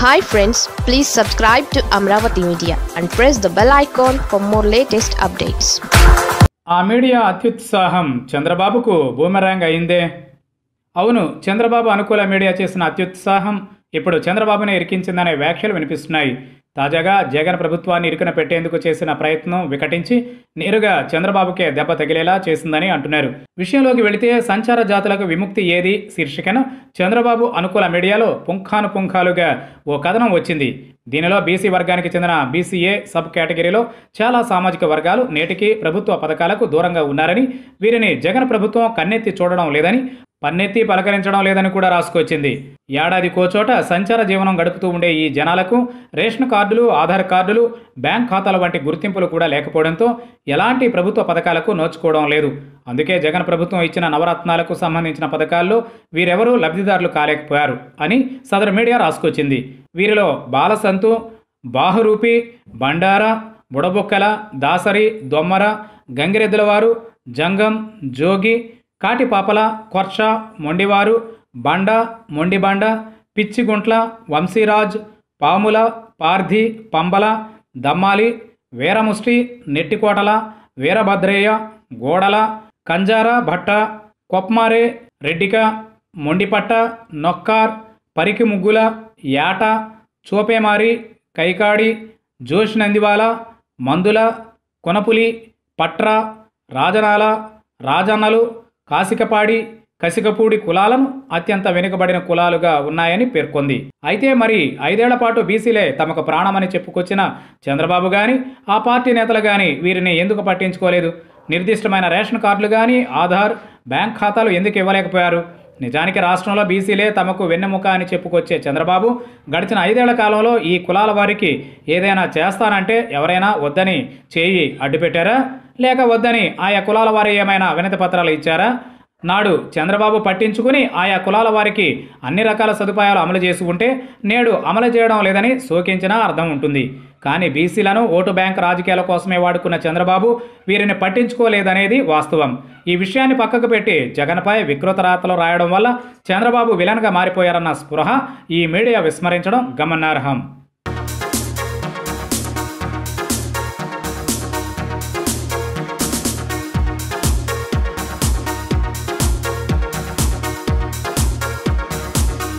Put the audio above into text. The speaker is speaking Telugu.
Hi friends, please subscribe to Amravati Media and press the bell icon for more latest updates. ఆ మీడియా అత్యుత్సాహం చంద్రబాబుకు బూమెరాంగ్ అయిందే. అవును, చంద్రబాబు అనుకూల మీడియా చేసిన అత్యుత్సాహం ఇప్పుడు చంద్రబాబుని ఇరికించిందనే వ్యాఖ్యలు వినిపిస్తున్నాయి. తాజాగా జగన్ ప్రభుత్వాన్ని ఇరుకున పెట్టేందుకు చేసిన ప్రయత్నం వికటించి నేరుగా చంద్రబాబుకే దెబ్బ తగిలేలా చేసిందని అంటున్నారు. విషయంలోకి వెళితే సంచార జాతులకు విముక్తి ఏది శీర్షికన చంద్రబాబు అనుకూల మీడియాలో పుంఖానుపుంఖాలుగా ఓ కథనం వచ్చింది. దీనిలో బీసీ వర్గానికి చెందిన బీసీఏ సబ్ కేటగిరీలో చాలా సామాజిక వర్గాలు నేటికి ప్రభుత్వ పథకాలకు దూరంగా ఉన్నారని, వీరిని జగన్ ప్రభుత్వం కన్నెత్తి చూడడం లేదని, పన్నెత్తి పలకరించడం లేదని కూడా రాసుకొచ్చింది. ఏడాదికో చోట సంచార జీవనం గడుపుతూ ఉండే ఈ జనాలకు రేషన్ కార్డులు, ఆధార్ కార్డులు, బ్యాంక్ ఖాతాల వంటి గుర్తింపులు కూడా లేకపోవడంతో ఎలాంటి ప్రభుత్వ పథకాలకు నోచుకోవడం లేదు. అందుకే జగన్ ప్రభుత్వం ఇచ్చిన నవరత్నాలకు సంబంధించిన పథకాల్లో వీరెవరూ లబ్ధిదారులు కాలేకపోయారు అని సదరు మీడియా రాసుకొచ్చింది. వీరిలో బాలసంతు, బాహురూపి, బండారా, బుడబుక్కల, దాసరి, దొమ్మర, గంగిరెద్దులవారు, జంగం, జోగి, కాటిపాపల, కొర్ష, మొండివారు, బండ, మొండిబండ, పిచ్చిగుంట్ల, వంశీరాజ్, పాముల, పార్థి, పంబల, దమ్మాలి, వీరముష్టి, నెట్టికోటల, వీరభద్రయ్య, గోడల, కంజార భట్ట, కొప్మారే, రెడ్డిక, మొండిపట్ట, నొక్కార్, పరికి ముగ్గుల, యాట, చూపేమారి, కైకాడి, జోష్ నందివాల, మందుల, కొనపులి, పట్ర, రాజనాల, రాజన్నలు, కాసికపాడి, కసికపూడి కులాలను అత్యంత వెనుకబడిన కులాలుగా ఉన్నాయని పేర్కొంది. అయితే మరి 5 ఏళ్ల పాటు బీసీలే తమకు ప్రాణమని చెప్పుకొచ్చిన చంద్రబాబు గాని, ఆ పార్టీ నేతలు గాని వీరిని ఎందుకు పట్టించుకోలేదు? నిర్దిష్టమైన రేషన్ కార్డులు కానీ, ఆధార్, బ్యాంక్ ఖాతాలు ఎందుకు ఇవ్వలేకపోయారు? నిజానికి రాష్ట్రంలో బీసీలే తమకు వెన్నెముక అని చెప్పుకొచ్చే చంద్రబాబు గడిచిన 5 ఏళ్ల కాలంలో ఈ కులాల వారికి ఏదైనా చేస్తానంటే ఎవరైనా వద్దని చేయి అడ్డుపెట్టారా? లేక వద్దని ఆయా కులాల వారి ఏమైనా వినతి పత్రాలు ఇచ్చారా? నాడు చంద్రబాబు పట్టించుకుని ఆయా కులాల వారికి అన్ని రకాల సదుపాయాలు అమలు చేసి ఉంటే నేడు అమలు చేయడం లేదని శోకించినా అర్థం ఉంటుంది. కానీ బీసీలను ఓటు బ్యాంక్ రాజకీయాల కోసమే వాడుకున్న చంద్రబాబు వీరిని పట్టించుకోలేదనేది వాస్తవం. ఈ విషయాన్ని పక్కకు పెట్టి జగన్పై వికృత రాతలు రాయడం వల్ల చంద్రబాబు విలన్గా మారిపోయారన్న స్పృహ ఈ మీడియా విస్మరించడం గమనార్హం.